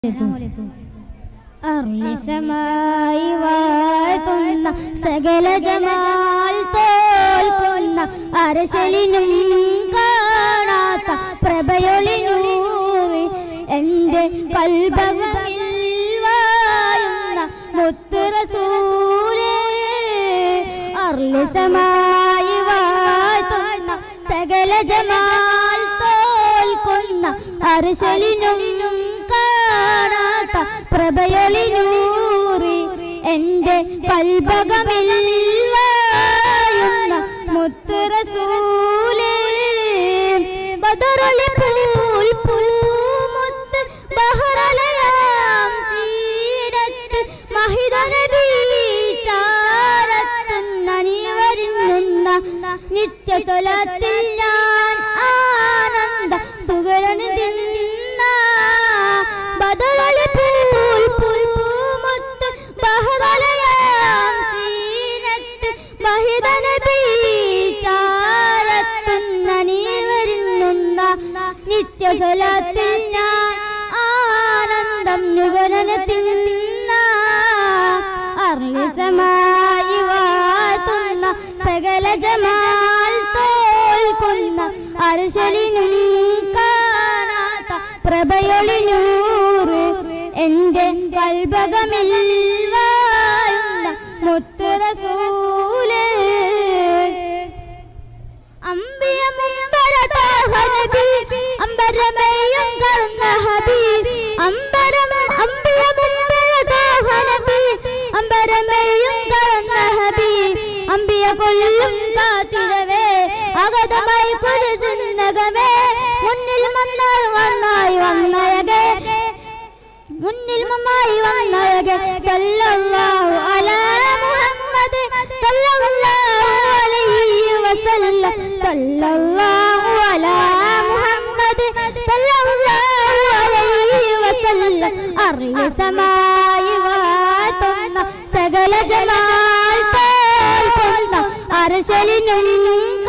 അർലിസമായി വാഴ്ത്തുന്ന സകല ജമാൽ തോൽക്കുന്ന അരശലിനും കാണാത്ത പ്രഭയൊളിനൂറി എൻ്റെ കൽബകമിൽ വായുന്ന മുത്ത് റസൂലേ. അർലിസമായി വാഴ്ത്തുന്ന സകല ജമാൽ തോൽക്കുന്ന അരശലിനും കാണാത്ത പ്രഭയൊളിനൂറി എൻ്റെ കൽബകമിൽ വായുന്ന മുത്ത് റസൂലേ. ബദറുൽ പൂൽ പൂമുത്ത് ബഹറലയാം സീരത്ത് മഹിദ നബി ചാരത്തുന്നണിവരുന്ന നിത്യ സ്വലാത്തിൽ ഞാൻ ആനന്ദ സുഗരന് തിന്ന. ബദറുൽ പൂൽ പൂമുത്ത് ബഹറലയാം സീരത്ത് മഹിദ നബി ചാരത്തുന്നണിവരുന്ന നിത്യ സ്വലാത്തിൽ ഞാൻ ആനന്ദം നുകരന് തിന്ന. അർലിസമായി വാഴ്ത്തുന്ന സകല ജമാൽ തോൽക്കുന്ന അർശലിനും കാണാത്ത പ്രഭയൊളിനൂറ് എൻ്റെ കൽബകമിൽ വാഴുന്ന മുത്ത് റസൂലേ. അംബിയ മുമ്പര താഹ നബി അംബരമേയും കർന്ന ഹബീബ് അംബരം അംബിയ മുമ്പര താഹ നബി അംബരമേയും കർന്ന ഹബീബ് അംബിയ കൊല്ലും കാത്തിരവേ അഗതമായി കുരിസിന്നകമേ മുന്നിൽ വന്നായി വന്നയകെ മുന്നിൽ മമ്മായി വന്നയകെ സല്ലല്ലാഹു അലാ മുഹമ്മദ് സല്ലല്ലാഹു അലൈഹി വസല്ലം സല്ലല്ലാഹു അലാ മുഹമ്മദ് സല്ലല്ലാഹു അലൈഹി വസല്ലം. അർലിസമായി വാഴ്ത്തുന്ന സകല ജമാൽ തോൽക്കുന്ന അർശലിനും